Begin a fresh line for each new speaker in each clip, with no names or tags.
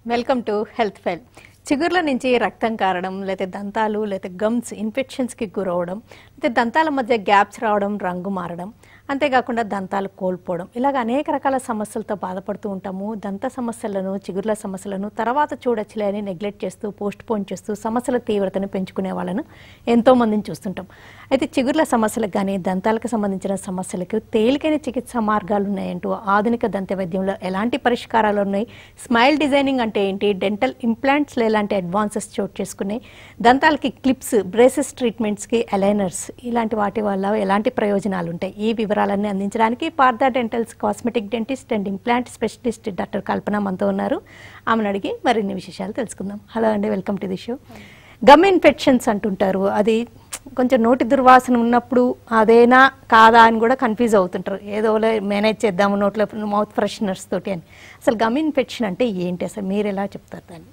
Welcome to health file. చిగుర్ల నుంచి రక్తం కారడం, లేకపోతే దంతాలు లేకపోతే గమ్స్ ఇన్ఫెక్షన్స్కి గురవడం, లేకపోతే దంతాల మధ్య గ్యాప్స్ రావడం, రంగు మారడం, అంతేకాకుండా దంతాలు కోల్పోవడం, ఇలాగ అనేక రకాల సమస్యలతో బాధపడుతూ ఉంటాము. దంత సమస్యలను, చిగుర్ల సమస్యలను తర్వాత చూడొచ్చులే అని నెగ్లెక్ట్ చేస్తూ, పోస్ట్ పోన్ చేస్తూ సమస్యల తీవ్రతను పెంచుకునే వాళ్ళను ఎంతోమందిని చూస్తుంటాం. అయితే చిగుర్ల సమస్యలకు కానీ దంతాలకు సంబంధించిన సమస్యలకు తేలికైన చికిత్సా మార్గాలు ఉన్నాయంటూ ఆధునిక దంత వైద్యంలో ఎలాంటి పరిష్కారాలు ఉన్నాయి, స్మైల్ డిజైనింగ్ అంటే ఏంటి, డెంటల్ ఇంప్లాంట్స్లో ఎలాంటి అడ్వాన్సెస్ చోటు చేసుకున్నాయి, దంతాలకి క్లిప్స్, బ్రేసెస్ ట్రీట్మెంట్స్కి అలైనర్స్, ఇలాంటి వాటి వల్ల ఎలాంటి ప్రయోజనాలు ఉంటాయి, ఈ వివరాలన్నీ అందించడానికి Partha dentals cosmetic dentist and implant specialist doctor Kalpana మనతో ఉన్నారు. ఆమెను అడిగి మరిన్ని విశేషాలు తెలుసుకుందాం. హలో అండి, welcome to the show. Gum infections అంటుంటారు, అది కొంచెం నోటి దుర్వాసన ఉన్నప్పుడు అదేనా కాదా అని కూడా కన్ఫ్యూజ్ అవుతుంటారు. ఏదో మేనేజ్ చేద్దాము నోట్లో మౌత్ ఫ్రెషనర్స్ తోటి అని. అసలు గమ్ ఇన్ఫెక్షన్ అంటే ఏంటి, అసలు మీరు ఎలా చెప్తారు దాన్ని?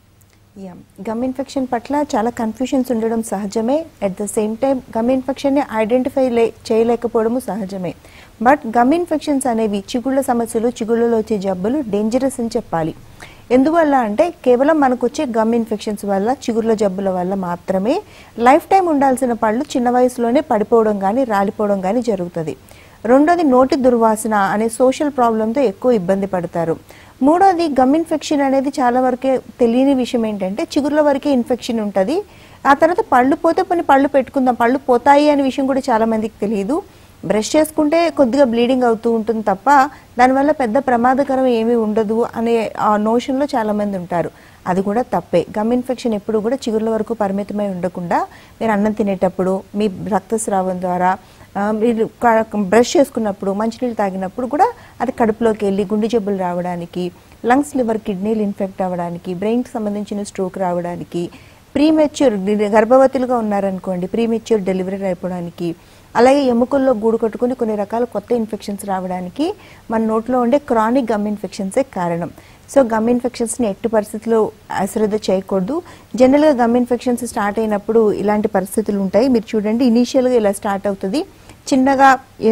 గమ్ ఇన్ఫెక్షన్ పట్ల చాలా కన్ఫ్యూషన్స్ ఉండడం సహజమే. At the same time gum ఇన్ఫెక్షన్ని ఐడెంటిఫై చేయలేకపోవడము సహజమే. బట్ గమ్ ఇన్ఫెక్షన్స్ అనేవి చిగుళ్ళ సమస్యలు, చిగుళ్ళలో వచ్చే జబ్బులు డేంజరస్ అని చెప్పాలి. ఎందువల్ల అంటే కేవలం మనకు వచ్చే గమ్ ఇన్ఫెక్షన్స్ వల్ల, చిగుర్ల జబ్బుల వల్ల మాత్రమే లైఫ్ టైం ఉండాల్సిన పళ్ళు చిన్న వయసులోనే పడిపోవడం కానీ రాలిపోవడం కానీ జరుగుతుంది. రెండోది నోటి దుర్వాసన అనే సోషల్ ప్రాబ్లంతో ఎక్కువ ఇబ్బంది పడతారు. మూడోది గమ్ ఇన్ఫెక్షన్ అనేది చాలా వరకే తెలియని విషయం ఏంటంటే చిగుర్ల వరకే ఇన్ఫెక్షన్ ఉంటుంది. ఆ తర్వాత పళ్ళు పోతే పళ్ళు పెట్టుకుందాం, పళ్ళు పోతాయి అనే విషయం కూడా చాలా మందికి తెలియదు. బ్రష్ చేసుకుంటే కొద్దిగా బ్లీడింగ్ అవుతూ ఉంటుంది తప్ప దానివల్ల పెద్ద ప్రమాదకరం ఏమీ ఉండదు అనే ఆ నోషన్లో చాలామంది ఉంటారు. అది కూడా తప్పే. గమ్ ఇన్ఫెక్షన్ ఎప్పుడు కూడా చిగుర్ల వరకు పరిమితమై ఉండకుండా మీరు అన్నం తినేటప్పుడు, మీ రక్తస్రావం ద్వారా, మీరు బ్రష్ చేసుకున్నప్పుడు, మంచినీళ్ళు తాగినప్పుడు కూడా అది కడుపులోకి వెళ్ళి గుండె జబ్బులు రావడానికి, లంగ్స్, లివర్, కిడ్నీలు ఇన్ఫెక్ట్ అవ్వడానికి, బ్రెయిన్కి సంబంధించిన స్ట్రోక్ రావడానికి, ప్రీమెచ్యూర్ గర్భవతులుగా ఉన్నారనుకోండి ప్రీమెచ్యూర్ డెలివరీ అయిపోవడానికి, అలాగే ఎముకల్లో గూడు కట్టుకుని కొన్ని రకాల కొత్త ఇన్ఫెక్షన్స్ రావడానికి మన నోట్లో ఉండే క్రానిక్ గమ్ ఇన్ఫెక్షన్సే కారణం. సో గమ్ ఇన్ఫెక్షన్స్ని ఎట్టి పరిస్థితుల్లో అశ్రద్ధ చేయకూడదు. జనరల్గా గమ్ ఇన్ఫెక్షన్స్ స్టార్ట్ అయినప్పుడు ఇలాంటి పరిస్థితులు ఉంటాయి. మీరు చూడండి, ఇనీషియల్గా ఇలా స్టార్ట్ అవుతుంది, చిన్నగా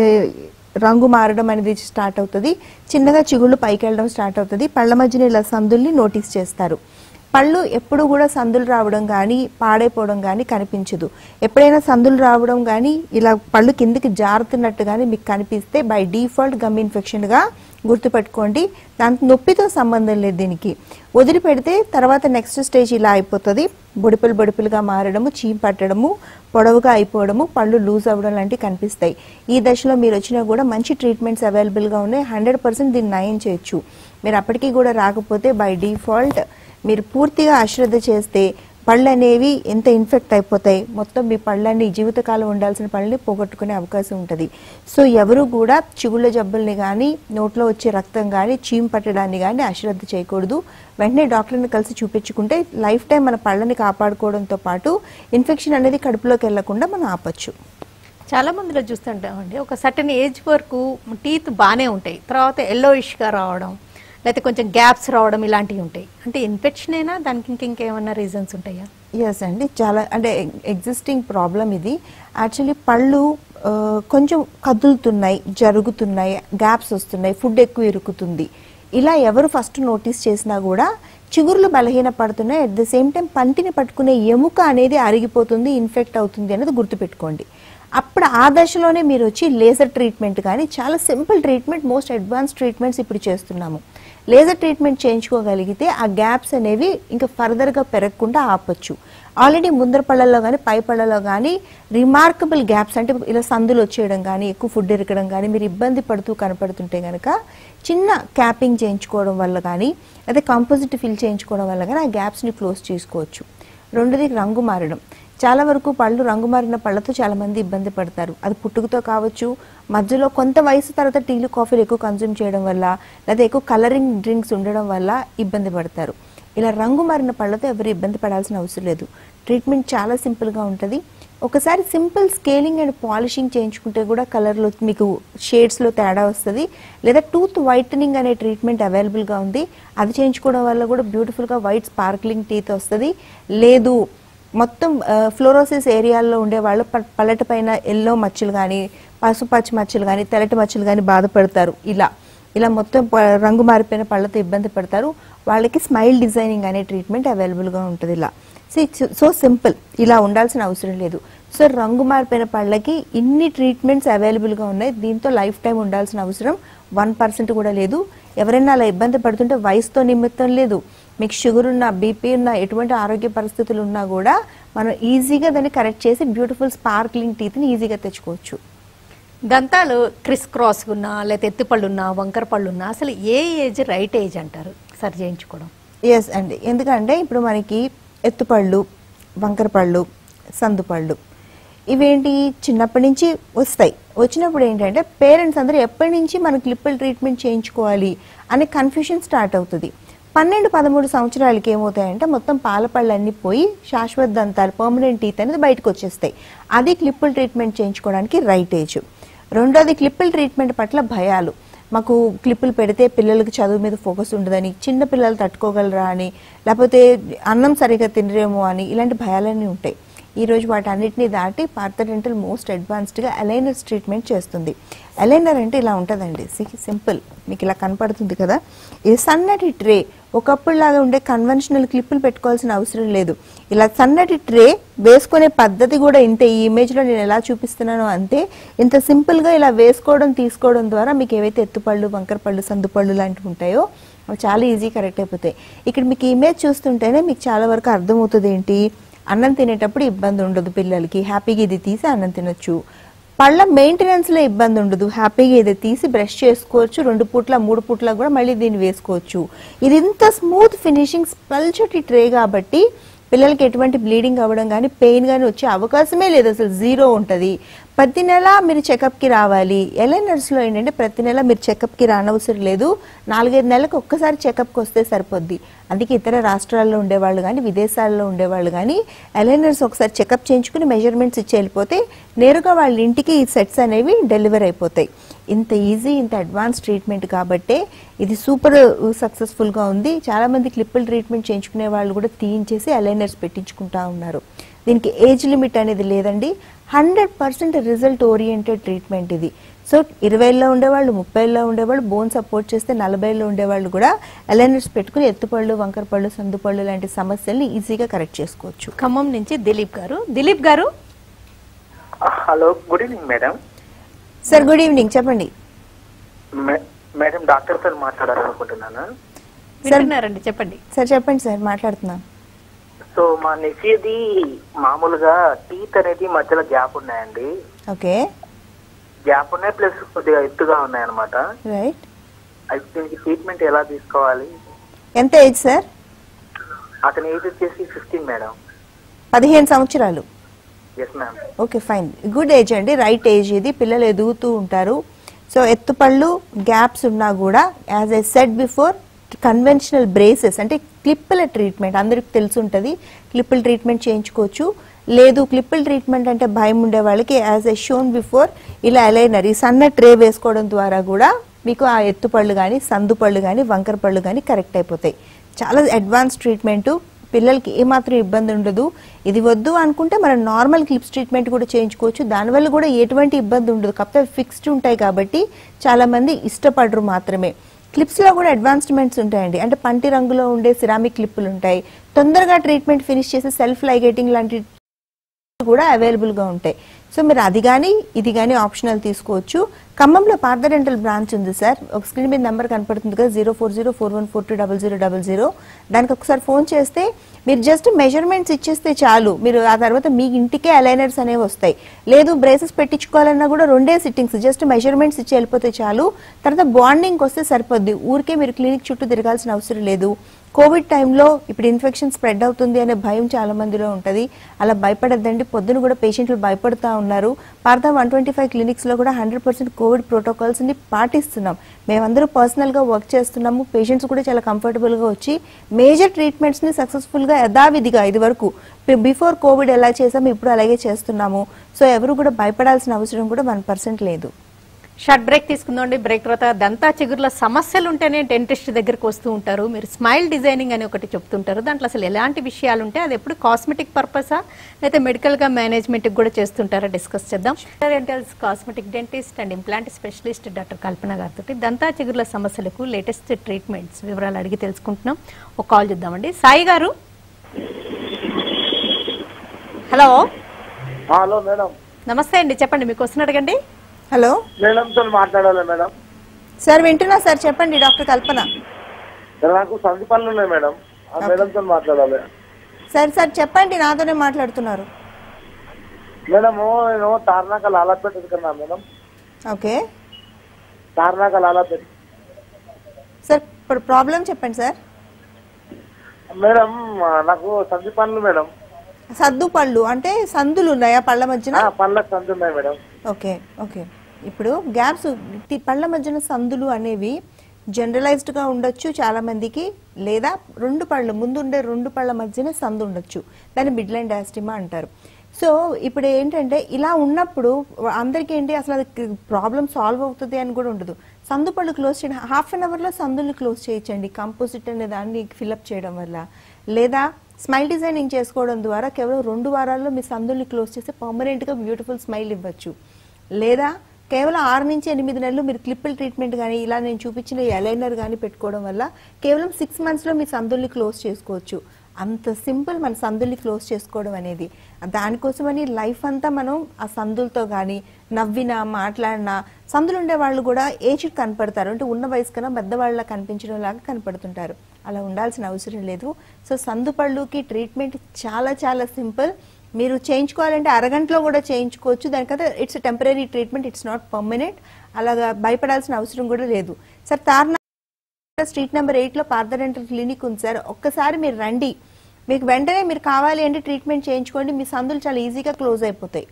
రంగు మారడం అనేది స్టార్ట్ అవుతుంది, చిన్నగా చిగుళ్ళు పైకి వెళ్ళడం స్టార్ట్ అవుతుంది, పళ్ళ మధ్యన ఇలా సందుల్ని నోటీస్ చేస్తారు. పళ్ళు ఎప్పుడు కూడా సందులు రావడం కానీ పాడైపోవడం కానీ కనిపించదు. ఎప్పుడైనా సందులు రావడం కానీ ఇలా పళ్ళు కిందికి జారుతున్నట్టు కానీ మీకు కనిపిస్తే బై డిఫాల్ట్ గమ్ ఇన్ఫెక్షన్గా గుర్తుపెట్టుకోండి. దాంతో నొప్పితో సంబంధం లేదు. దీనికి వదిలిపెడితే తర్వాత నెక్స్ట్ స్టేజ్ ఇలా అయిపోతుంది, బొడిపులుగా మారడము, చీమ్ పట్టడము, పొడవుగా అయిపోవడము, పళ్ళు లూజ్ అవ్వడం లాంటివి కనిపిస్తాయి. ఈ దశలో మీరు వచ్చినా కూడా మంచి ట్రీట్మెంట్స్ అవైలబుల్గా ఉన్నాయి. 100% దీన్ని నయం చేయొచ్చు. మీరు అప్పటికీ కూడా రాకపోతే బై డిఫాల్ట్ మీరు పూర్తిగా అశ్రద్ధ చేస్తే పళ్ళు అనేవి ఎంత ఇన్ఫెక్ట్ అయిపోతాయి, మొత్తం మీ పళ్ళని జీవితకాలం ఉండాల్సిన పళ్ళని పోగొట్టుకునే అవకాశం ఉంటుంది. సో ఎవరు కూడా చిగుళ్ళ జబ్బుల్ని కానీ, నోట్లో వచ్చే రక్తం కానీ, చీమ్ పట్టడాన్ని కానీ అశ్రద్ధ చేయకూడదు. వెంటనే డాక్టర్ని కలిసి చూపించుకుంటే లైఫ్ టైం మన పళ్ళని కాపాడుకోవడంతో పాటు ఇన్ఫెక్షన్ అనేది కడుపులోకి వెళ్లకుండా మనం ఆపచ్చు.
చాలా మందిలో చూస్తుంటామండి, ఒక సర్టన్ ఏజ్ వరకు టీత్ బాగానే ఉంటాయి, తర్వాత ఎల్లోయిష్గా రావడం, లేకపోతే కొంచెం గ్యాప్స్ రావడం, ఇలాంటివి ఉంటాయి. అంటే ఇన్ఫెక్షన్ అయినా దానికి ఇంకేమన్నా రీజన్స్ ఉంటాయా?
ఎస్ అండి, చాలా అంటే ఎగ్జిస్టింగ్ ప్రాబ్లం ఇది. యాక్చువల్లీ పళ్ళు కొంచెం కదులుతున్నాయి, జరుగుతున్నాయి, గ్యాప్స్ వస్తున్నాయి, ఫుడ్ ఎక్కువ ఇరుకుతుంది, ఇలా ఎవరు ఫస్ట్ నోటీస్ చేసినా కూడా చిగుర్లు బలహీన పడుతున్నాయి. అట్ ద సేమ్ టైం పంటిని పట్టుకునే ఎముక అనేది అరిగిపోతుంది, ఇన్ఫెక్ట్ అవుతుంది అనేది గుర్తుపెట్టుకోండి. అప్పుడు ఆ దశలోనే మీరు వచ్చి లేజర్ ట్రీట్మెంట్ కానీ, చాలా simple treatment, most advance treatments ఇప్పుడు చేస్తున్నాము. లేజర్ ట్రీట్మెంట్ చేయించుకోగలిగితే ఆ గ్యాప్స్ అనేవి ఇంకా ఫర్దర్గా పెరగకుండా ఆపచ్చు. ఆల్రెడీ ముందర పళ్ళల్లో కానీ పై పళ్ళలో కానీ రిమార్కబుల్ గ్యాప్స్ అంటే ఇలా సందులు వచ్చేయడం కానీ, ఎక్కువ ఫుడ్ ఇరకడం కానీ మీరు ఇబ్బంది పడుతూ కనపడుతుంటే కనుక చిన్న క్యాపింగ్ చేయించుకోవడం వల్ల కానీ, అదే కాంపోజిట్ ఫిల్ చేయించుకోవడం వల్ల కానీ ఆ గ్యాప్స్ని క్లోజ్ చేసుకోవచ్చు. రెండోది రంగు మారడం. చాలా వరకు పళ్ళు రంగు మారిన పళ్ళతో చాలామంది ఇబ్బంది పడతారు. అది పుట్టుకతో కావచ్చు, మధ్యలో కొంత వయసు తర్వాత టీలు, కాఫీలు ఎక్కువ కన్జ్యూమ్ చేయడం వల్ల, లేదా ఎక్కువ కలరింగ్ డ్రింక్స్ ఉండడం వల్ల ఇబ్బంది పడతారు. ఇలా రంగు మారిన పళ్ళతో ఎవరు ఇబ్బంది పడాల్సిన అవసరం లేదు. ట్రీట్మెంట్ చాలా సింపుల్గా ఉంటుంది. ఒకసారి సింపుల్ స్కేలింగ్ అండ్ పాలిషింగ్ చేయించుకుంటే కూడా కలర్లో మీకు షేడ్స్లో తేడా వస్తుంది. లేదా టూత్ వైటనింగ్ అనే ట్రీట్మెంట్ అవైలబుల్గా ఉంది, అది చేయించుకోవడం వల్ల కూడా బ్యూటిఫుల్గా వైట్ స్పార్క్లింగ్ టీత్ వస్తుంది. లేదు మొత్తం ఫ్లోరోసిస్ ఏరియాల్లో ఉండేవాళ్ళు పళ్ళట పైన ఎల్లో మచ్చలు కానీ, పసుపచ్చి మచ్చలు కానీ, తెల్లటి మచ్చలు కానీ బాధపడతారు. ఇలా ఇలా మొత్తం రంగు మారిపోయిన పళ్ళతో ఇబ్బంది పడతారు, వాళ్ళకి స్మైల్ డిజైనింగ్ అనే ట్రీట్మెంట్ అవైలబుల్గా ఉంటుంది. ఇలా సో సింపుల్, ఇలా ఉండాల్సిన అవసరం లేదు. సో రంగు మారిపోయిన పళ్ళకి ఇన్ని ట్రీట్మెంట్స్ అవైలబుల్గా ఉన్నాయి. దీంతో లైఫ్ టైం ఉండాల్సిన అవసరం 1% కూడా లేదు. ఎవరైనా అలా ఇబ్బంది పడుతుంటే వయసుతో నిమిత్తం లేదు, మీకు షుగర్ ఉన్నా, బీపీ ఉన్నా, ఎటువంటి ఆరోగ్య పరిస్థితులు ఉన్నా కూడా మనం ఈజీగా దాన్ని కరెక్ట్ చేసి బ్యూటిఫుల్ స్పార్క్లింగ్ టీత్ని ఈజీగా తెచ్చుకోవచ్చు.
దంతాలు క్రిస్ క్రాస్ ఉన్నా లేదా ఎత్తుపళ్ళు ఉన్నా, వంకర పళ్ళు ఉన్నా, అసలు ఏ ఏజ్ రైట్ ఏజ్ అంటారు సరి చేయించుకోవడం?
ఎస్ అండి, ఎందుకంటే ఇప్పుడు మనకి ఎత్తుపళ్ళు, వంకర పళ్ళు, సందుపళ్ళు ఇవేంటి చిన్నప్పటి నుంచి వస్తాయి. వచ్చినప్పుడు ఏంటంటే పేరెంట్స్ అందరూ ఎప్పటి నుంచి మన క్లిప్పుల ట్రీట్మెంట్ చేయించుకోవాలి అనే కన్ఫ్యూషన్ స్టార్ట్ అవుతుంది. 12-13 సంవత్సరాలకి ఏమవుతాయంటే మొత్తం పాలపళ్ళు అన్నీ పోయి శాశ్వత దంతాలు, పర్మనెంట్ టీత్ అనేది బయటకు వచ్చేస్తాయి. అది క్లిప్పుల ట్రీట్మెంట్ చేయించుకోవడానికి రైట్ ఏజ్. రెండోది క్లిప్పుల ట్రీట్మెంట్ పట్ల భయాలు. మాకు క్లిప్పులు పెడితే పిల్లలకి చదువు మీద ఫోకస్ ఉండదని, చిన్న పిల్లలు తట్టుకోగలరా అని, లేకపోతే అన్నం సరిగా తినరేమో అని, ఇలాంటి భయాలన్నీ ఉంటాయి. ఈరోజు వాటన్నిటిని దాటి పార్థ డెంటల్ మోస్ట్ అడ్వాన్స్డ్గా అలైనర్స్ ట్రీట్మెంట్ చేస్తుంది. అలైనర్ అంటే ఇలా ఉంటుందండి, సింపుల్, మీకు ఇలా కనపడుతుంది కదా, ఇది సన్నటి ట్రే. ఒకప్పుడులాగా ఉండే కన్వెన్షనల్ క్లిప్పులు పెట్టుకోవాల్సిన అవసరం లేదు. ఇలా సన్నటి ట్రే వేసుకునే పద్ధతి కూడా ఇంతే. ఈ ఇమేజ్లో నేను ఎలా చూపిస్తున్నానో అంతే. ఇంత సింపుల్గా ఇలా వేసుకోవడం, తీసుకోవడం ద్వారా మీకు ఏవైతే ఎత్తుపళ్ళు, వంకరపళ్ళు, సందుపళ్ళు లాంటివి ఉంటాయో అవి చాలా ఈజీ కరెక్ట్ అయిపోతాయి. ఇక్కడ మీకు ఇమేజ్ చూస్తుంటేనే మీకు చాలా వరకు అర్థమవుతుంది ఏంటి, అన్నం తినేటప్పుడు ఇబ్బంది ఉండదు పిల్లలకి, హ్యాపీగా ఇది తీసి అన్నం తినొచ్చు. పళ్ళ మెయింటెనెన్స్లో ఇబ్బంది ఉండదు, హ్యాపీగా ఇది తీసి బ్రష్ చేసుకోవచ్చు. 2 పూట్ల 3 పూట్ల కూడా మళ్ళీ దీన్ని వేసుకోవచ్చు. ఇది ఇంత స్మూత్ ఫినిషింగ్ పల్చటి ట్రే కాబట్టి పిల్లలకి ఎటువంటి బ్లీడింగ్ అవ్వడం కానీ, పెయిన్ కానీ వచ్చే అవకాశమే లేదు, అసలు జీరో ఉంటుంది. ప్రతి నెల మీరు చెకప్కి రావాలి. అలైనర్స్లో ఏంటంటే ప్రతి నెల మీరు చెకప్కి రానవసరం లేదు, 4-5 నెలలకు ఒక్కసారి చెకప్కి వస్తే సరిపోద్ది. అందుకే ఇతర రాష్ట్రాల్లో ఉండేవాళ్ళు కానీ, విదేశాల్లో ఉండేవాళ్ళు కానీ అలైనర్స్ ఒకసారి చెకప్ చేయించుకుని మెజర్మెంట్స్ ఇచ్చి వెళ్ళిపోతే నేరుగా వాళ్ళ ఇంటికి ఈ సెట్స్ అనేవి డెలివర్ అయిపోతాయి. ఇంత ఈజీ, ఇంత అడ్వాన్స్ ట్రీట్మెంట్ కాబట్టే ఇది సూపర్ సక్సెస్ఫుల్గా ఉంది. చాలామంది క్లిప్పుల ట్రీట్మెంట్ చేయించుకునే వాళ్ళు కూడా తీయించేసి అలైనర్స్ పెట్టించుకుంటా ఉన్నారు. దీనికి ఏజ్ లిమిట్ అనేది లేదండి, 100% రిజల్ట్ ఓరియంటెడ్ ట్రీట్మెంట్ ఇది. సో 20లో ఉండేవాళ్ళు, 30లో ఉండేవాళ్ళు, బోన్ సపోర్ట్ చేస్తే 40లో ఉండేవాళ్ళు కూడా అలైనర్స్ పెట్టుకుని ఎత్తుపళ్ళు, వంకరపళ్ళు, సందుపళ్ళు లాంటి సమస్యల్ని ఈజీగా కరెక్ట్ చేసుకోవచ్చు.
ఖమ్మం నుంచి Dilip garu. Dilip garu,
hello, good evening madam.
Sir good evening, చెప్పండి.
మేడం డాక్టర్ సార్ మాట్లాడాలనుకుంటున్నాను.
వింటున్నారండి, చెప్పండి.
సార్ చెప్పండి సార్, మాట్లాడుతున్నాను.
సో మా నెఫ్యూది మామూలుగా టీత్ అనేది మధ్యలో గ్యాప్ ఉన్నాయండి.
ఓకే,
గ్యాప్ ఉన్నాయి, ప్లస్ కొద్దిగా ఎత్తుగా ఉన్నాయన్నమాట.
రైట్.
అయితే దీనికి ట్రీట్మెంట్ ఎలా తీసుకోవాలి?
ఎంత ఏజ్ సార్?
అతని ఏజ్ వచ్చేసి 15 మేడం.
15 సంవత్సరాలు.
Yes ma'am.
Okay fine, good age అండి, రైట్ ఏజ్ ఇది. పిల్లలు ఎదుగుతూ ఉంటారు. సో ఎత్తుపళ్ళు గ్యాప్స్ ఉన్నా కూడా as I said before conventional braces అంటే క్లిప్పుల ట్రీట్మెంట్ అందరికి తెలిసి ఉంటుంది, క్లిప్పుల ట్రీట్మెంట్ చేయించుకోవచ్చు. లేదు క్లిప్పుల ట్రీట్మెంట్ అంటే భయం ఉండే వాళ్ళకి యాజ్ ఐ షోన్ బిఫోర్ ఇలా అలైనర్ ఈ సన్న ట్రే వేసుకోవడం ద్వారా కూడా మీకు ఆ ఎత్తుపళ్ళు కానీ, సందుపళ్ళు కానీ, వంకర పళ్ళు కానీ కరెక్ట్ అయిపోతాయి. చాలా అడ్వాన్స్ ట్రీట్మెంటు, పిల్లలకి ఏమాత్రం ఇబ్బంది ఉండదు. ఇది వద్దు అనుకుంటే మనం నార్మల్ క్లిప్స్ ట్రీట్మెంట్ కూడా చేయించుకోవచ్చు, దానివల్ల కూడా ఎటువంటి ఇబ్బంది ఉండదు. కాకపోతే ఫిక్స్డ్ ఉంటాయి కాబట్టి చాలామంది ఇష్టపడరు మాత్రమే. క్లిప్స్లో కూడా అడ్వాన్స్మెంట్స్ ఉంటాయండి, అంటే పంటి రంగులో ఉండే సిరామిక్ క్లిప్పులు ఉంటాయి, తొందరగా ట్రీట్మెంట్ ఫినిష్ చేసి సెల్ఫ్ లైగేటింగ్ లాంటి కూడా అవైలబుల్గా ఉంటాయి. సో మీరు అది కానీ ఇది కానీ ఆప్షనల్ తీసుకోవచ్చు. ఖమ్మంలో పార్థ డెంటల్ బ్రాంచ్ ఉంది సార్, ఒక స్క్రీన్ మీద నెంబర్ కనపడుతుంది కదా, 04041420000. దానికి ఒకసారి ఫోన్ చేస్తే మీరు జస్ట్ మెజర్మెంట్స్ ఇచ్చేస్తే చాలు, మీరు ఆ తర్వాత మీ ఇంటికే అలైనర్స్ అనేవి వస్తాయి. లేదు బ్రేసెస్ పెట్టించుకోవాలన్నా కూడా 2 సిట్టింగ్స్, జస్ట్ మెజర్మెంట్స్ ఇచ్చి వెళ్ళిపోతే చాలు. తర్వాత బాండింగ్కి వస్తే సరిపోద్ది, ఊరికే మీరు క్లినిక్ చుట్టూ తిరగాల్సిన అవసరం లేదు. కోవిడ్ టైంలో ఇప్పుడు ఇన్ఫెక్షన్ స్ప్రెడ్ అవుతుంది అనే భయం చాలా మందిలో ఉంటుంది, అలా భయపడద్దండి. పొద్దున కూడా పేషెంట్లు భయపడుతూ ఉన్నారు. పార్థ 125 క్లినిక్స్లో కూడా 100% కోవిడ్ ప్రోటోకాల్స్ని పాటిస్తున్నాం. మేమందరూ పర్సనల్గా వర్క్ చేస్తున్నాము, పేషెంట్స్ కూడా చాలా కంఫర్టబుల్గా వచ్చి మేజర్ ట్రీట్మెంట్స్ని సక్సెస్ఫుల్గా యథావిధిగా ఇది వరకు బిఫోర్ కోవిడ్ ఎలా చేసాము ఇప్పుడు అలాగే చేస్తున్నాము. సో ఎవరు కూడా భయపడాల్సిన అవసరం కూడా 1% లేదు.
షార్ట్ బ్రేక్ తీసుకుందామండి. బ్రేక్ తర్వాత దంతా చిగుర్ల సమస్యలు ఉంటేనే డెంటిస్ట్ దగ్గరికి వస్తూ ఉంటారు. మీరు స్మైల్ డిజైనింగ్ అని ఒకటి చెప్తుంటారు. దాంట్లో అసలు ఎలాంటి విషయాలు ఉంటాయి, అది ఎప్పుడు కాస్మెటిక్ పర్పసా లేకపోతే మెడికల్గా మేనేజ్మెంట్కి కూడా చేస్తుంటారా డిస్కస్ చేద్దాం. Dentals cosmetic dentist and implant specialist doctor Kalpana గారితో దంతా చిగుర్ల సమస్యలకు లేటెస్ట్ ట్రీట్మెంట్స్ వివరాలు అడిగి తెలుసుకుంటున్నాం. ఒక కాల్ చూద్దామండి. సాయి గారు. హలో.
Hello madam.
నమస్తే అండి, చెప్పండి మీకు వస్తున్న అడగండి.
హలో
మేడంతో మాట్లాడాలి మేడం.
సార్ వింటున్నా సార్, చెప్పండి. డాక్టర్ కల్పన.
నాకు సంధి పనులు ఉన్నాయి మేడం, ఆ మేడంతో మాట్లాడాలి.
సార్ చెప్పండి, నాతోనే మాట్లాడుతున్నారు.
మేడము నేను తార్నాక లాలాపేట ఎదుకున్నా madam.
Okay
Tarnaka Lalapet.
Sir ఇప్పుడు ప్రాబ్లం చెప్పండి సార్.
మేడం నాకు సంధి పనులు మేడం.
సద్దు పళ్ళు అంటే సందులు ఉన్నాయా పళ్ళ మధ్యన?
పళ్ళకి సంధి ఉన్నాయి మేడం.
Okay okay. ఇప్పుడు గ్యాప్స్ పళ్ళ మధ్యన సందులు అనేవి జనరలైజ్డ్గా ఉండొచ్చు చాలా మందికి, లేదా రెండు పళ్ళు ముందుండే రెండు పళ్ళ మధ్యన సందు ఉండొచ్చు, దాన్ని మిడ్ లైన్ డయాస్టిమా అంటారు. సో ఇప్పుడు ఏంటంటే ఇలా ఉన్నప్పుడు అందరికీ ఏంటి అసలు అది ప్రాబ్లం సాల్వ్ అవుతుంది అని కూడా ఉండదు. సందు పళ్ళు క్లోజ్ చేయడం, హాఫ్ అన్ అవర్లో సందుల్ని క్లోజ్ చేయించండి కంపోజిట్ అనే దాన్ని ఫిల్అప్ చేయడం వల్ల, లేదా స్మైల్ డిజైనింగ్ చేసుకోవడం ద్వారా కేవలం 2 వారాల్లో మీ సందుల్ని క్లోజ్ చేసి పర్మనెంట్గా బ్యూటిఫుల్ స్మైల్ ఇవ్వచ్చు. లేదా కేవలం 6 నుంచి 8 నెలలు మీరు క్లిప్పుల్ ట్రీట్మెంట్ కానీ ఇలా నేను చూపించిన ఎలైనర్ కానీ పెట్టుకోవడం వల్ల కేవలం 6 మంత్స్లో మీ సందుల్ని క్లోజ్ చేసుకోవచ్చు. అంత సింపుల్ మన సందుల్ని క్లోజ్ చేసుకోవడం అనేది. దానికోసమని లైఫ్ అంతా మనం ఆ సందులతో కానీ నవ్వినా మాట్లాడినా, సందులు ఉండే వాళ్ళు కూడా ఏజ్డ్ కనపడతారు, అంటే ఉన్న వయసు కన్నా పెద్దవాళ్ళ కనిపించడం లాగా కనపడుతుంటారు. అలా ఉండాల్సిన అవసరం లేదు. సో సందు పళ్ళుకి ట్రీట్మెంట్ చాలా చాలా సింపుల్. మీరు చేయించుకోవాలంటే అరగంటలో కూడా చేయించుకోవచ్చు. దానికంటే it's temporary treatment, it's not permanent. అలాగా భయపడాల్సిన అవసరం కూడా లేదు. సార్ తార్నా స్ట్రీట్ నెంబర్ 8లో పార్థ డెంటల్ క్లినిక్ ఉంది సార్. ఒక్కసారి మీరు రండి, మీకు వెంటనే మీరు కావాలి అంటే ట్రీట్మెంట్ చేయించుకోండి, మీ సందులు చాలా ఈజీగా క్లోజ్ అయిపోతాయి.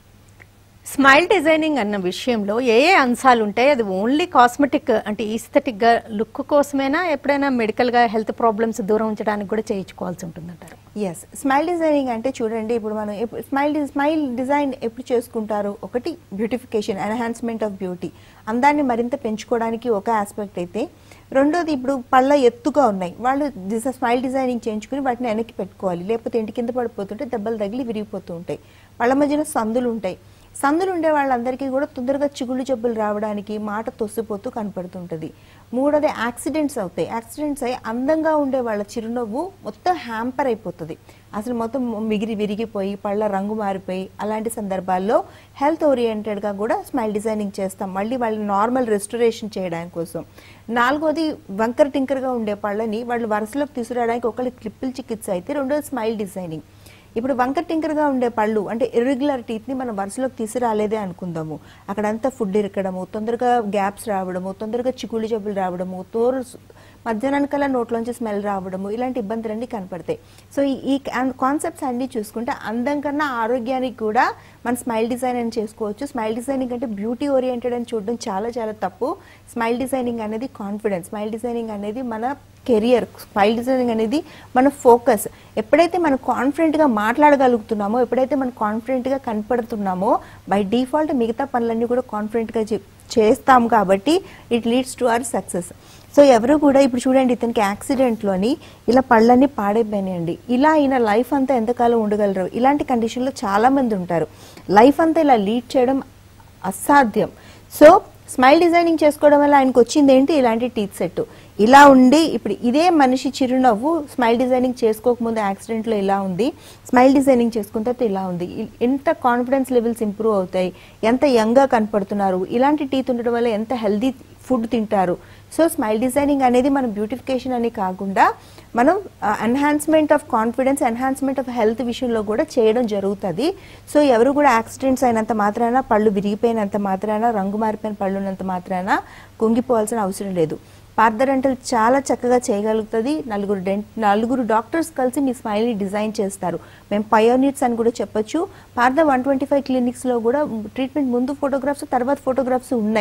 స్మైల్ డిజైనింగ్ అన్న విషయంలో ఏ అంశాలు ఉంటాయి? అది ఓన్లీ కాస్మెటిక్ అంటే ఈస్థెటిక్గా లుక్ కోసమేనా, ఎప్పుడైనా మెడికల్గా హెల్త్ ప్రాబ్లమ్స్ దూరం ఉంచడానికి కూడా చేయించుకోవాల్సి ఉంటుందంటారు?
ఎస్, స్మైల్ డిజైనింగ్ అంటే చూడండి, ఇప్పుడు మనం స్మైల్ డిజైన్ ఎప్పుడు చేసుకుంటారు? ఒకటి బ్యూటిఫికేషన్, ఎన్హాన్స్మెంట్ ఆఫ్ బ్యూటీ, అందాన్ని మరింత పెంచుకోవడానికి ఒక ఆస్పెక్ట్ అయితే, రెండోది ఇప్పుడు పళ్ళ ఎత్తుగా ఉన్నాయి వాళ్ళు స్మైల్ డిజైనింగ్ చేయించుకుని వాటిని వెనక్కి పెట్టుకోవాలి, లేకపోతే ఇంటి కింద పడిపోతుంటే దెబ్బలు తగిలి విరిగిపోతూ ఉంటాయి. పళ్ళ మధ్యన సందులు ఉంటాయి. సందులు ఉండే వాళ్ళందరికీ కూడా తొందరగా చిగుళ్ళు జబ్బులు రావడానికి, మాట తొసిపోతూ కనపడుతుంటుంది. మూడోది యాక్సిడెంట్స్ అవుతాయి. యాక్సిడెంట్స్ అయ్యి అందంగా ఉండే వాళ్ళ చిరునవ్వు మొత్తం హ్యాంపర్ అయిపోతుంది, అసలు మొత్తం విరిగిపోయి పళ్ళ రంగు మారిపోయి, అలాంటి సందర్భాల్లో హెల్త్ ఓరియంటెడ్గా కూడా స్మైల్ డిజైనింగ్ చేస్తాం, మళ్ళీ వాళ్ళని నార్మల్ రెస్టోరేషన్ చేయడానికి కోసం. నాలుగోది వంకర టింకర్గా ఉండే పళ్ళని వాళ్ళు వరుసలోకి తీసుకురావడానికి ఒకళ్ళు క్లిప్పుల చికిత్స అయితే, రెండోది స్మైల్ డిజైనింగ్. ఇప్పుడు వంకర టింకర్గా ఉండే పళ్ళు అంటే ఇర్రెగ్యులర్ టీత్ని మనం వరుసలోకి తీసుకురాలేదే అనుకుందాము, అక్కడంతా ఫుడ్ ఇరకడము, తొందరగా గ్యాప్స్ రావడము, తొందరగా చిగుళ్ళు జబ్బులు రావడము, తోరు మధ్యాహ్నానికల్లా నోట్లోంచి స్మెల్ రావడము, ఇలాంటి ఇబ్బందులన్నీ కనపడతాయి. సో ఈ కాన్సెప్ట్స్ అన్నీ చూసుకుంటే అందం కన్నా ఆరోగ్యానికి కూడా మన స్మైల్ డిజైన్ అని చేసుకోవచ్చు. స్మైల్ డిజైనింగ్ అంటే బ్యూటీ ఓరియంటెడ్ అని చూడడం చాలా చాలా తప్పు. స్మైల్ డిజైనింగ్ అనేది కాన్ఫిడెన్స్, స్మైల్ డిజైనింగ్ అనేది మన కెరియర్, స్మైల్ డిజైనింగ్ అనేది మన ఫోకస్. ఎప్పుడైతే మనం కాన్ఫిడెంట్గా మాట్లాడగలుగుతున్నామో, ఎప్పుడైతే మనం కాన్ఫిడెంట్గా కనపడుతున్నామో, బై డిఫాల్ట్ మిగతా పనులన్నీ కూడా కాన్ఫిడెంట్గా చేస్తాం, కాబట్టి it leads to our success. So ఎవరు కూడా ఇప్పుడు చూడండి, ఇతనికి యాక్సిడెంట్లోని ఇలా పళ్ళన్నీ పాడైపోయినాయండి, ఇలా ఈయన లైఫ్ అంతా ఎంతకాలం ఉండగలరు? ఇలాంటి కండిషన్లో చాలామంది ఉంటారు. లైఫ్ అంతా ఇలా లీడ్ చేయడం అసాధ్యం. సో స్మైల్ డిజైనింగ్ చేసుకోవడం వల్ల ఆయనకు వచ్చింది ఏంటి? ఇలాంటి టీత్ సెట్ ఇలా ఉండి, ఇప్పుడు ఇదే మనిషి చిరునవ్వు స్మైల్ డిజైనింగ్ చేసుకోకముందు యాక్సిడెంట్లో ఇలా ఉంది, స్మైల్ డిజైనింగ్ చేసుకున్న తర్వాత ఇలా ఉంది. ఎంత కాన్ఫిడెన్స్ లెవెల్స్ ఇంప్రూవ్ అవుతాయి, ఎంత యంగ్గా కనపడుతున్నారు, ఇలాంటి టీత్ ఉండడం వల్ల ఎంత హెల్దీ ఫుడ్ తింటారు. సో స్మైల్ డిజైనింగ్ అనేది మనం బ్యూటిఫికేషన్ అని కాకుండా మనం enhancement of confidence, enhancement of health విషయంలో కూడా చేయడం జరుగుతుంది. సో ఎవరు కూడా యాక్సిడెంట్స్ అయినంత మాత్రాన, పళ్ళు విరిగిపోయినంత మాత్రాన, రంగు మారిపోయిన పళ్ళు ఉన్నంత మాత్రాన కుంగిపోవాల్సిన అవసరం లేదు. పార్థ డెంటల్ చాలా చక్కగా చేయగలుగుతుంది. నలుగురు డాక్టర్స్ కలిసి మీ స్మైల్ని డిజైన్ చేస్తారు. మేము పయోనీర్స్ అని కూడా చెప్పొచ్చు. పార్థ 125 క్లినిక్స్లో కూడా ట్రీట్మెంట్ ముందు ఫోటోగ్రాఫ్స్, తర్వాత ఫోటోగ్రాఫ్స్ ఉన్నాయి.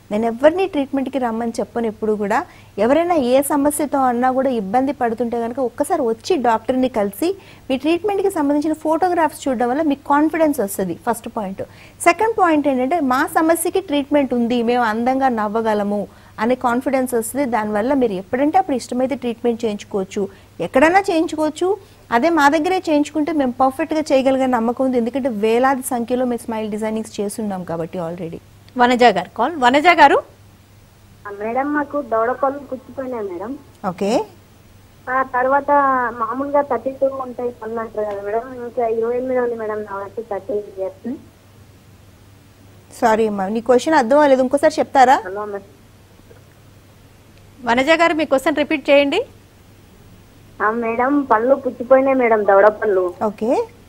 నేను ఎవరిని ట్రీట్మెంట్కి రమ్మని చెప్పను. ఎప్పుడు కూడా ఎవరైనా ఏ సమస్యతో అన్నా కూడా ఇబ్బంది పడుతుంటే కనుక ఒక్కసారి వచ్చి డాక్టర్ని కలిసి మీ ట్రీట్మెంట్కి సంబంధించిన ఫోటోగ్రాఫ్స్ చూడడం వల్ల మీకు కాన్ఫిడెన్స్ వస్తుంది. First point. సెకండ్ పాయింట్ ఏంటంటే మా సమస్యకి ట్రీట్మెంట్ ఉంది, మేము అందంగా నవ్వగలము అనే కాన్ఫిడెన్స్ వస్తుంది. దానివల్ల మీరు ఎప్పుడంటే అప్పుడు ఇష్టమైతే ట్రీట్మెంట్ చేయించుకోవచ్చు, ఎక్కడైనా చేయించుకోవచ్చు. అదే మా దగ్గరే చేయించుకుంటే మేము పర్ఫెక్ట్గా చేయగలిగే నమ్మకం ఉంది. ఎందుకంటే వేలాది సంఖ్యలో మేము స్మైల్ డిజైనింగ్స్ చేస్తున్నాం కాబట్టి ఆల్రెడీ.
వనజ గారు కాల్. వనజ గారు,
మేడం మాకు దవడపళ్ళు పుచ్చిపోయినాయి మేడం.
ఓకే.
తర్వాత మామూలుగా 32 ఉంటాయి పళ్ళు అంటారు కదా మేడం, ఇంకా 28 ఉంది మేడం నా వరకు 38 ఇయర్స్.
సారీ అమ్మా, నీ క్వశ్చన్ అర్థం అవ్వలేదు, ఇంకోసారి చెప్తారా?
Hello madam.
వనజ గారు మీ క్వశ్చన్ రిపీట్ చేయండి.
మేడం పళ్ళు పుచ్చిపోయినాయి మేడం, దవడపళ్ళు.
ఓకే.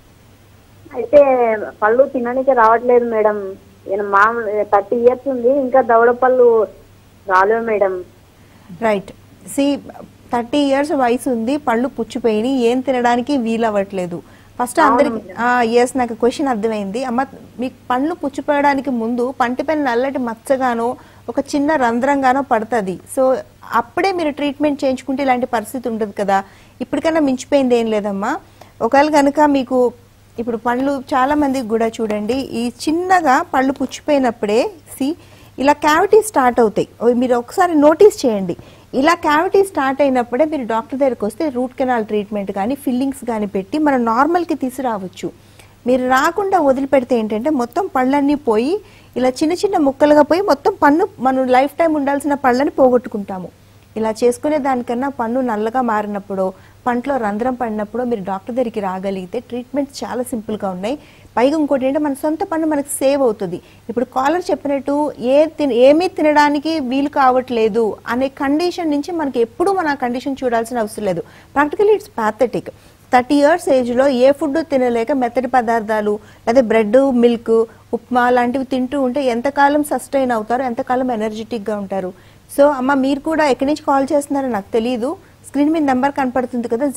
అయితే పళ్ళు తినడానికి రావట్లేదు మేడం. మామూలు 30 ఇయర్స్ ఉంది, ఇంకా దవడపళ్ళు రాలేవు మేడం.
రైట్. సి 30 ఇయర్స్ వయసు ఉంది, పళ్ళు పుచ్చిపోయి ఏం తినడానికి వీలవ్వట్లేదు. ఫస్ట్ అందరికి ఎస్, నాకు క్వశ్చన్ అర్థమైంది అమ్మ. మీకు పళ్ళు పుచ్చిపోయడానికి ముందు పంటిపైన నల్లటి మచ్చగానో ఒక చిన్న రంధ్రంగానో పడుతుంది. సో అప్పుడే మీరు ట్రీట్మెంట్ చేయించుకుంటే ఇలాంటి పరిస్థితి ఉండదు కదా. ఇప్పటికైనా మించిపోయింది ఏం లేదమ్మా. ఒకవేళ కనుక మీకు ఇప్పుడు పళ్ళు చాలా మందికి కూడా చూడండి, ఈ చిన్నగా పళ్ళు పుచ్చిపోయినప్పుడే ఇలా క్యావిటీ స్టార్ట్ అవుతాయి. మీరు ఒకసారి నోటీస్ చేయండి. ఇలా క్యావిటీ స్టార్ట్ అయినప్పుడే మీరు డాక్టర్ దగ్గరికి వస్తే రూట్ కెనాల్ ట్రీట్మెంట్ కానీ ఫిల్లింగ్స్ కానీ పెట్టి మనం నార్మల్కి తీసుకురావచ్చు. మీరు రాకుండా వదిలిపెడితే ఏంటంటే మొత్తం పళ్ళన్నీ పోయి ఇలా చిన్న చిన్న ముక్కలుగా పోయి మొత్తం పన్ను మనం లైఫ్ టైం ఉండాల్సిన పళ్ళని పోగొట్టుకుంటాము. ఇలా చేసుకునే దానికన్నా పన్ను నల్లగా మారినప్పుడు, పంటలో రంధ్రం పడినప్పుడు మీరు డాక్టర్ దగ్గరికి రాగలిగితే ట్రీట్మెంట్ చాలా సింపుల్గా ఉన్నాయి. పైగా ఇంకోటి ఏంటంటే మన సొంత పన్ను మనకు సేవ్ అవుతుంది. ఇప్పుడు కాలర్ చెప్పినట్టు ఏమీ తినడానికి వీలు కావట్లేదు అనే కండిషన్ నుంచి మనకి ఎప్పుడు మన కండిషన్ చూడాల్సిన అవసరం లేదు. Practically it's pathetic. 30 ఇయర్స్ ఏజ్లో ఏ ఫుడ్ తినలేక మెత్తటి పదార్థాలు లేదా బ్రెడ్, మిల్క్, ఉప్మా లాంటివి తింటూ ఉంటే ఎంతకాలం సస్టైన్ అవుతారు, ఎంతకాలం ఎనర్జెటిక్గా ఉంటారు. సో అమ్మ, మీరు కూడా ఎక్కడి నుంచి కాల్ చేస్తున్నారో నాకు తెలియదు. స్క్రీన్ మీద నెంబర్ కనపడుతుంది కదా,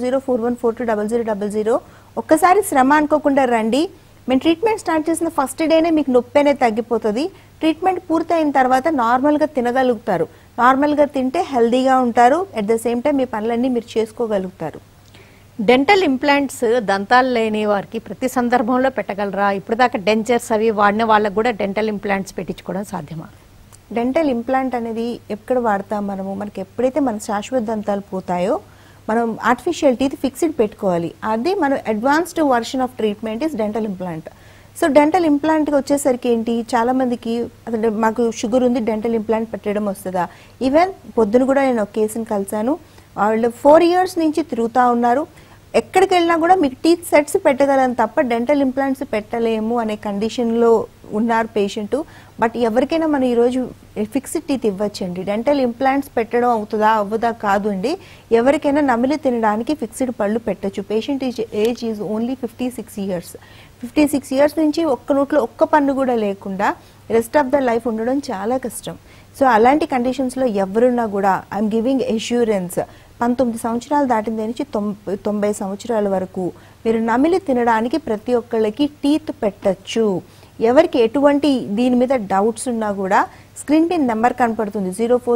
040414200000. ఒక్కసారి శ్రమ అనుకోకుండా రండి. మేము ట్రీట్మెంట్ స్టార్ట్ చేసిన ఫస్ట్ డేనే మీకు నొప్పి అనేది తగ్గిపోతుంది. ట్రీట్మెంట్ పూర్తయిన తర్వాత నార్మల్గా తినగలుగుతారు. నార్మల్గా తింటే హెల్దీగా ఉంటారు. అట్ ద సేమ్ టైం మీ పనులన్నీ మీరు చేసుకోగలుగుతారు.
డెంటల్ ఇంప్లాంట్స్ దంతాలు లేని వారికి ప్రతి సందర్భంలో పెట్టగలరా? ఇప్పుడు దాకా డెంచర్స్ అవి వాడిన వాళ్ళకు కూడా డెంటల్ ఇంప్లాంట్స్ పెట్టించుకోవడం సాధ్యమా?
డెంటల్ ఇంప్లాంట్ అనేది ఎక్కడ వాడతాం మనము? మనకి ఎప్పుడైతే మన శాశ్వత దంతాలు పోతాయో మనం ఆర్టిఫిషియల్ టీత్ ఫిక్స్డ్ పెట్టుకోవాలి. అది మనం advanced version of treatment is dental implant. So dental ఇంప్లాంట్కి వచ్చేసరికి ఏంటి, చాలా మందికి మాకు షుగర్ ఉంది, డెంటల్ ఇంప్లాంట్ పెట్టడం వస్తుందా? ఈవెన్ పొద్దున కూడా నేను ఒక కేసుని కలిసాను. వాళ్ళు 4 ఇయర్స్ నుంచి తిరుగుతూ ఉన్నారు. ఎక్కడికి వెళ్ళినా కూడా మీకు టీత్ సెట్స్ పెట్టగలను తప్ప డెంటల్ ఇంప్లాంట్స్ పెట్టలేము అనే కండిషన్లో ఉన్నారు పేషెంట్. బట్ ఎవరికైనా మనం ఈరోజు ఫిక్స్డ్ టీత్ ఇవ్వచ్చండి. డెంటల్ ఇంప్లాంట్స్ పెట్టడం అవుతుందా అవ్వదా కాదు అండి. ఎవరికైనా నమిలి తినడానికి ఫిక్స్డ్ పళ్ళు పెట్టచ్చు. Patient age is only 56 years. 56 years నుంచి ఒక్క నోట్లో ఒక్క పన్ను కూడా లేకుండా రెస్ట్ ఆఫ్ ద లైఫ్ ఉండడం చాలా కష్టం. సో అలాంటి కండిషన్స్లో ఎవరున్నా కూడా ఐఎమ్ గివింగ్ ఎష్యూరెన్స్, 19 సంవత్సరాలు దాటిన నుంచి 90 సంవత్సరాల వరకు మీరు నమిలి తినడానికి ప్రతి ఒక్కళ్ళకి టీత్ పెట్టచ్చు. ఎవరికి ఎటువంటి దీని మీద డౌట్స్ ఉన్నా కూడా స్క్రీన్ మీద నెంబర్ కనపడుతుంది,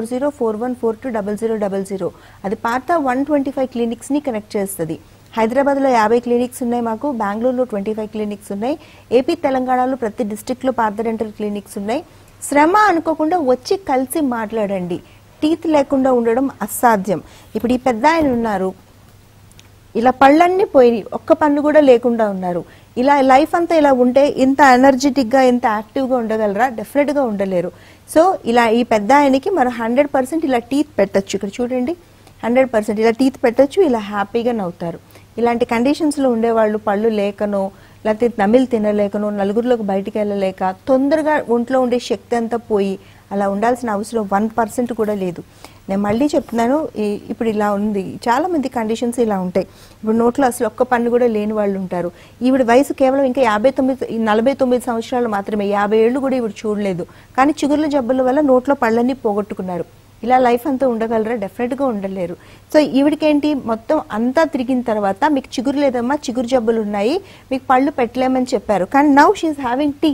040414200000. అది పార్థ 125 క్లినిక్స్ని కనెక్ట్ చేస్తుంది. హైదరాబాద్లో 50 క్లినిక్స్ ఉన్నాయి మాకు, బెంగళూరులో 25 క్లినిక్స్ ఉన్నాయి, ఏపీ తెలంగాణలో ప్రతి డిస్టిక్లో పార్థ డెంటల్ క్లినిక్స్ ఉన్నాయి. శ్రమ అనుకోకుండా వచ్చి కలిసి మాట్లాడండి. టీత్ లేకుండా ఉండడం అసాధ్యం. ఇప్పుడు ఈ పెద్ద ఆయన ఉన్నారు, ఇలా పళ్ళన్నీ పోయి ఒక్క పన్ను కూడా లేకుండా ఉన్నారు. ఇలా లైఫ్ అంతా ఇలా ఉంటే ఇంత ఎనర్జెటిక్గా ఇంత యాక్టివ్గా ఉండగలరా? డెఫినెట్గా ఉండలేరు. సో ఇలా ఈ పెద్ద ఆయనకి మనం 100% ఇలా టీత్ పెట్టచ్చు. ఇక్కడ చూడండి, 100% ఇలా టీత్ పెట్టచ్చు. ఇలా హ్యాపీగా నవ్వుతారు. ఇలాంటి కండిషన్స్లో ఉండేవాళ్ళు పళ్ళు లేకనో లేకపోతే నమిలి తినలేకనో నలుగురిలోకి బయటికి వెళ్ళలేక తొందరగా ఒంట్లో ఉండే శక్తి అంతా పోయి అలా ఉండాల్సిన అవసరం 1% కూడా లేదు. నేను మళ్ళీ చెప్తున్నాను, ఇప్పుడు ఇలా ఉంది, చాలా మంది కండిషన్స్ ఇలా ఉంటాయి. ఇప్పుడు నోట్లో అసలు ఒక్క పన్ను కూడా లేని వాళ్ళు ఉంటారు. ఈవిడ వయసు కేవలం ఇంకా 49 సంవత్సరాలు మాత్రమే, 50 ఏళ్ళు కూడా ఈవిడ చూడలేదు. కానీ చిగుర్ల జబ్బుల వల్ల నోట్లో పళ్ళన్నీ పోగొట్టుకున్నారు. ఇలా లైఫ్ అంతా ఉండగలరా? డెఫినెట్గా ఉండలేరు. సో ఈవిడికేంటి, మొత్తం అంతా తిరిగిన తర్వాత మీకు చిగురు లేదమ్మా, చిగురు జబ్బులు ఉన్నాయి, మీకు పళ్ళు పెట్టలేమని చెప్పారు. కానీ నౌ షీఈస్ హ్యావింగ్ టీత్.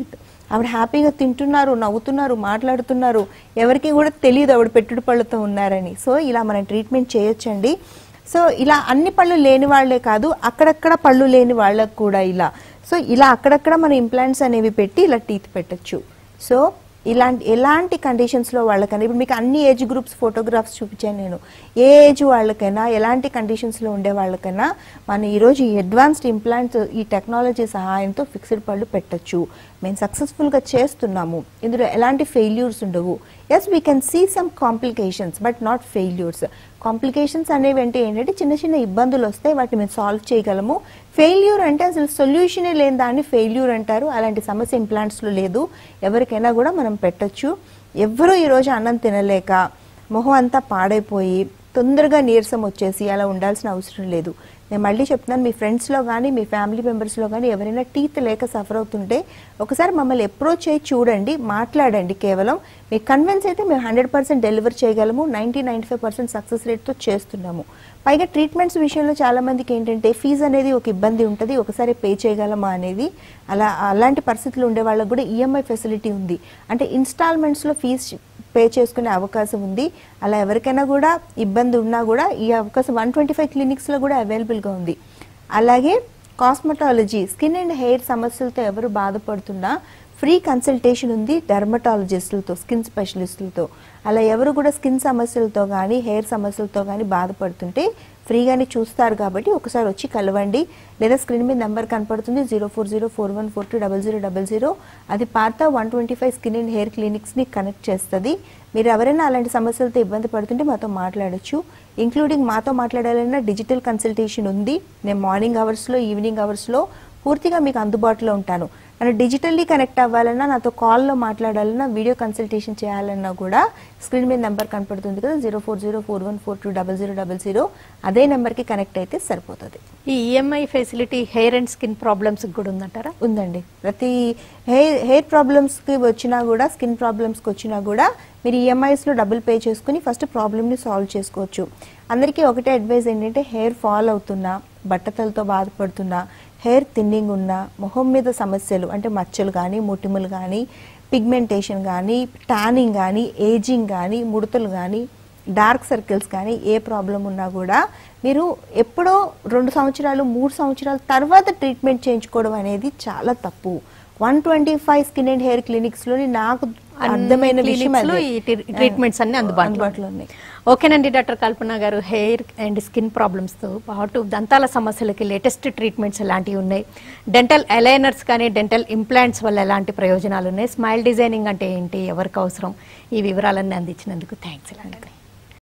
ఆవిడ హ్యాపీగా తింటున్నారు, నవ్వుతున్నారు, మాట్లాడుతున్నారు, ఎవరికి కూడా తెలియదు ఆవిడ పెట్టుడు పళ్ళతో ఉన్నారని. సో ఇలా మనం ట్రీట్మెంట్ చేయొచ్చండి. సో ఇలా అన్ని పళ్ళు లేని వాళ్లే కాదు, అక్కడక్కడ పళ్ళు లేని వాళ్ళకు కూడా సో ఇలా అక్కడక్కడ మన ఇంప్లాంట్స్ అనేవి పెట్టి ఇలా టీత్ పెట్టచ్చు. సో ఎలాంటి కండిషన్స్లో వాళ్ళకైనా, ఇప్పుడు మీకు అన్ని ఏజ్ గ్రూప్స్ ఫోటోగ్రాఫ్స్ చూపించాను నేను, ఏ ఏజ్ వాళ్ళకైనా ఎలాంటి కండిషన్స్లో ఉండే వాళ్ళకైనా మనం ఈరోజు ఈ అడ్వాన్స్డ్ ఇంప్లాంట్స్ ఈ టెక్నాలజీ సహాయంతో ఫిక్స్డ్ పళ్ళు పెట్టచ్చు. మేము సక్సెస్ఫుల్గా చేస్తున్నాము, ఇందులో ఎలాంటి ఫెయిల్యూర్స్ ఉండవు. Yes we can see some complications but not failures. Complications అనేవి అంటే ఏంటంటే చిన్న చిన్న ఇబ్బందులు వస్తాయి, వాటిని మేము సాల్వ్ చేయగలము. ఫెయిల్యూర్ అంటే అసలు సొల్యూషనే లేని దాన్ని ఫెయిల్యూర్ అంటారు. అలాంటి సమస్య ఇంప్లాంట్స్లో లేదు, ఎవరికైనా కూడా మనం పెట్టచ్చు. ఎవ్వరూ ఈరోజు అన్నం తినలేక మొహం అంతా పాడైపోయి తొందరగా నీరసం వచ్చేసి అలా ఉండాల్సిన అవసరం లేదు. నేను మళ్ళీ చెప్తున్నాను, మీ ఫ్రెండ్స్లో కానీ మీ ఫ్యామిలీ మెంబర్స్లో కానీ ఎవరైనా టీత్ లేక సఫర్ అవుతుంటే ఒకసారి మమ్మల్ని అప్రోచ్ చేయి చూడండి, మాట్లాడండి. కేవలం మీకు కన్విన్స్ అయితే మేము 100% డెలివర్ చేయగలము. 90-95% సక్సెస్ రేట్తో చేస్తున్నాము. పైగా ట్రీట్మెంట్స్ విషయంలో చాలామందికి ఏంటంటే ఫీజు అనేది ఒక ఇబ్బంది ఉంటుంది, ఒకసారి పే చేయగలమా అనేది. అలాంటి పరిస్థితులు ఉండే వాళ్ళకు కూడా ఈఎంఐ ఫెసిలిటీ ఉంది, అంటే ఇన్స్టాల్మెంట్స్లో ఫీజు పే చేసుకునే అవకాశం ఉంది. అలా ఎవరికైనా కూడా ఇబ్బంది ఉన్నా కూడా ఈ అవకాశం 125 క్లినిక్స్లో కూడా అవైలబుల్గా ఉంది. అలాగే కాస్మెటాలజీ, స్కిన్ అండ్ హెయిర్ సమస్యలతో ఎవరు బాధపడుతున్నా ఫ్రీ కన్సల్టేషన్ ఉంది డెర్మటాలజిస్టులతో, స్కిన్ స్పెషలిస్టులతో. అలా ఎవరు కూడా స్కిన్ సమస్యలతో కానీ హెయిర్ సమస్యలతో కానీ బాధపడుతుంటే ఫ్రీగానే చూస్తారు. కాబట్టి ఒకసారి వచ్చి కలవండి, లేదా స్క్రీన్ మీద నెంబర్ కనపడుతుంది 040414200000. అది పార్థ 125 స్కిన్ అండ్ హెయిర్ క్లినిక్స్ని కనెక్ట్ చేస్తుంది. మీరు ఎవరైనా అలాంటి సమస్యలతో ఇబ్బంది పడుతుంటే మాతో మాట్లాడచ్చు. ఇంక్లూడింగ్ మాతో మాట్లాడాలన్నా డిజిటల్ కన్సల్టేషన్ ఉంది. నేను మార్నింగ్ అవర్స్లో, ఈవినింగ్ అవర్స్లో పూర్తిగా మీకు అందుబాటులో ఉంటాను. నన్ను డిజిటల్లీ కనెక్ట్ అవ్వాలన్నా, నాతో కాల్లో మాట్లాడాలన్నా, వీడియో కన్సల్టేషన్ చేయాలన్నా కూడా స్క్రీన్ మీద నెంబర్ కనపడుతుంది కదా 040414200000. అదే నెంబర్కి కనెక్ట్ అయితే సరిపోతుంది.
ఈ EMI facility hair and skin ప్రాబ్లమ్స్కి కూడా ఉందంటారా?
ఉందండి. ప్రతి హెయిర్ ప్రాబ్లమ్స్కి వచ్చినా కూడా, స్కిన్ ప్రాబ్లమ్స్కి వచ్చినా కూడా మీరు ఈఎంఐస్లో డబ్బులు పే చేసుకుని ఫస్ట్ ప్రాబ్లమ్ని సాల్వ్ చేసుకోవచ్చు. అందరికీ ఒకటే అడ్వైస్ ఏంటంటే, హెయిర్ ఫాల్ అవుతున్నా, బట్టతలతో బాధపడుతున్నా, హెయిర్ థిన్నింగ్ ఉన్నా, మొహం మీద సమస్యలు అంటే మచ్చలు కానీ, మొటిమలు కానీ, పిగ్మెంటేషన్ కానీ, టానింగ్ కానీ, ఏజింగ్ కానీ, ముడతలు కానీ, డార్క్ సర్కిల్స్ కానీ ఏ ప్రాబ్లం ఉన్నా కూడా మీరు ఎప్పుడో 2 సంవత్సరాలు 3 సంవత్సరాల తర్వాత ట్రీట్మెంట్ చేయించుకోవడం అనేది చాలా తప్పు. 125 స్కిన్ అండ్ హెయిర్ క్లినిక్స్లోని నాకు అర్థమైన విషయం
ట్రీట్మెంట్స్ అన్ని అందుబాటులో ఉన్నాయి. ఓకేనండి డాక్టర్ కల్పన గారు, హెయిర్ అండ్ స్కిన్ ప్రాబ్లమ్స్తో పాటు దంతాల సమస్యలకి లేటెస్ట్ ట్రీట్మెంట్స్ ఎలాంటివి ఉన్నాయి, డెంటల్ అలైనర్స్ కానీ డెంటల్ ఇంప్లాంట్స్ వల్ల ఎలాంటి ప్రయోజనాలు ఉన్నాయి, స్మైల్ డిజైనింగ్ అంటే ఏంటి, ఎవరికి అవసరం, ఈ వివరాలన్నీ అందించినందుకు థ్యాంక్స్.